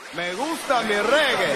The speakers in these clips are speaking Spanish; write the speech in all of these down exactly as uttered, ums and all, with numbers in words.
Me gusta mi reggae.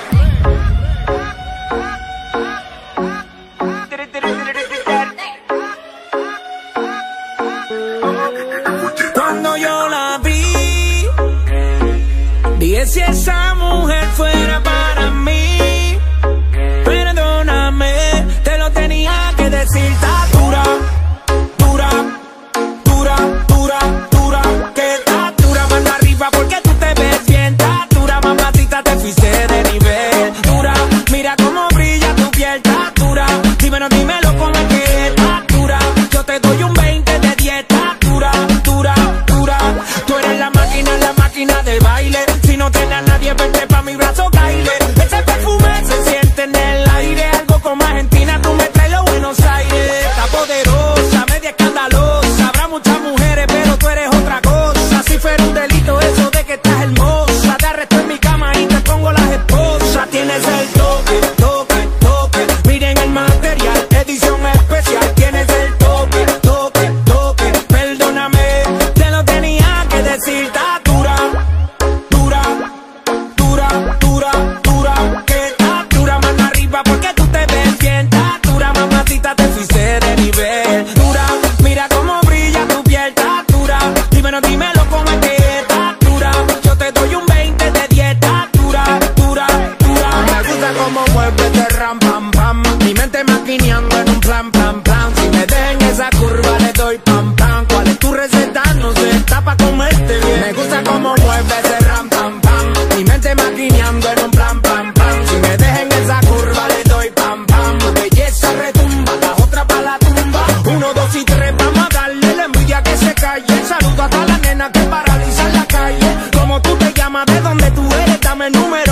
Cuando yo la vi, dije si esa mujer fuera para mí. Perdóname, te lo tenía que decir. Está dura, dura, dura, dura, dura. Que está dura, mano arriba porque tú te ves bien. Está dura, mamacita, te fuiste de nivel. Dura, mira cómo brilla tu piel. Está dura, dímelo, dímelo cómo es que está dura. Yo te doy un veinte de dieta. Dura, dura, dura. Tú eres la máquina, la máquina de baile. Si no tienes a nadie, vente pa' mi brazo, baile. Ese perfume se siente en el aire. Algo como Argentina, tú me traes los Buenos Aires. Está poderosa, media escandalosa. Habrá muchas mujeres, pero tú eres otra cosa. Si fuera un delito eso de que estás hermosa, te arresto en mi cama y te pongo las esposas. Tienes el toque, toque, toque. Miren el material, edición especial. Tienes el toque, toque, toque. Perdóname, te lo tenía que decir. Está dura, dura, dura, dura, dura. Que está dura, mano arriba porque tú te ves bien. Está dura, mamacita, te fuiste de nivel. Dura, mira cómo brilla tu piel. Está dura, dímelo, dímelo cómo es que está dura. Yo te doy un veinte de dieta. Dura, dura, dura. Me gusta cómo mueves de ram, pam, pam. Mi mente maquineando en un plan, plan, plan. Si me dejen esa curva le doy pam, pam. ¿Cuál es tu receta? No sé, está pa' comerte bien. Me gusta cómo mueves de ram, pam, pam. Mi mente maquineando en un plan, plan, plan. Si me dejen esa curva le doy pam, pam. Belleza retumba, la otra pa' la tumba. Uno, dos y tres, vamos a darle la envidia que se calle. Saludo a todas las nenas que paralizan la calle. Como tú te llamas, de dónde tú eres, dame el número.